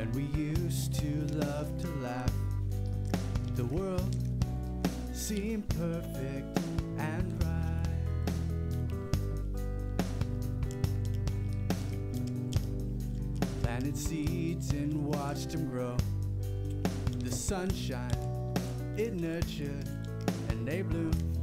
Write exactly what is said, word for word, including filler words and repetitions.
when we used to love to laugh. The world seemed perfect and right. Planted seeds and watched them grow. The sunshine, it nurtured and they bloomed.